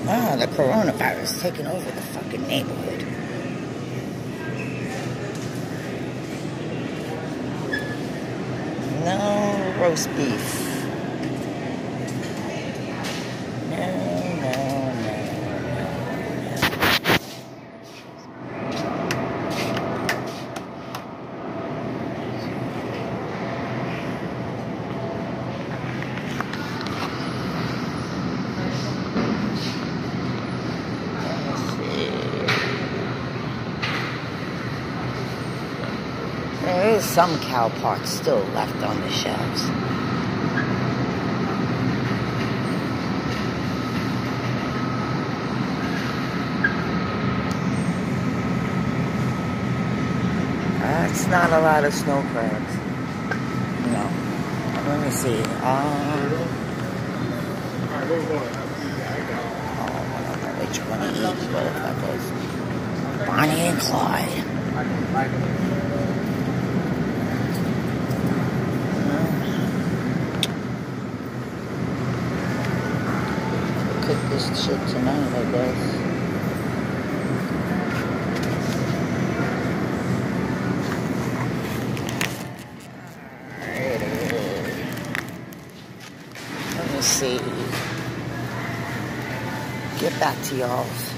Oh, the coronavirus taking over the fucking neighborhood. No roast beef. There is some cow parts still left on the shelves. That's not a lot of snow crabs. No. Let me see. I don't know which one of these motherfuckers. Bonnie and Clyde. Cook this shit tonight, I guess. Let me see. Get back to y'all.